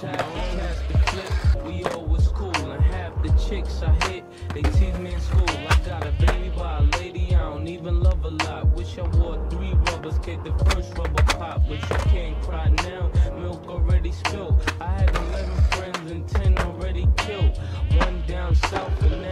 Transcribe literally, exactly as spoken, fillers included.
half the cast the clip. We always cool, and half the chicks I hit, they tease me in school. I got a baby by a lady I don't even love a lot. Wish I wore three rubbers, kicked the first rubber pop, but you can't cry now. Milk already spilled. I had eleven friends and ten already killed. One down south and now